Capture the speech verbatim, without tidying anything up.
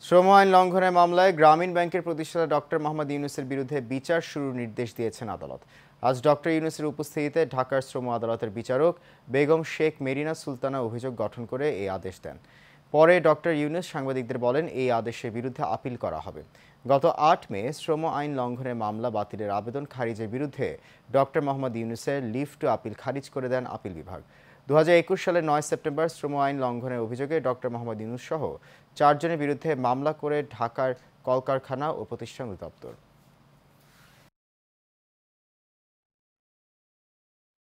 শ্রম আইন লঙ্ঘনের মামলায় গ্রামীণ ব্যাংকের প্রতিষ্ঠাতা ডক্টর মোহাম্মদ ইউনূসের বিরুদ্ধে বিচার শুরুর নির্দেশ দিয়েছেন আদালত। আজ ডক্টর ইউনূসের উপস্থিতিতে ঢাকার শ্রম আদালতের বিচারক বেগম শেখ মেরিনা সুলতানা অভিযোগ গঠন করে এই আদেশ দেন। পরে ডক্টর ইউনূস সাংবাদিকদের বলেন, এই আদেশের বিরুদ্ধে আপিল করা হবে। গত আট মে শ্রম আইন লঙ্ঘনের মামলা বাতিলের আবেদন খারিজের বিরুদ্ধে ডক্টর মোহাম্মদ ইউনূসের লিভ টু আপিল খারিজ করে দেন আপিল বিভাগ। দু হাজার একুশ সালের নয় সেপ্টেম্বর শ্রম আইন লঙ্ঘনের অভিযোগে ডক্টর মোহাম্মদ ইউনূস সহ চারজনের বিরুদ্ধে মামলা করে ঢাকার কলকারখানা ও প্রতিষ্ঠান অধিদপ্তর।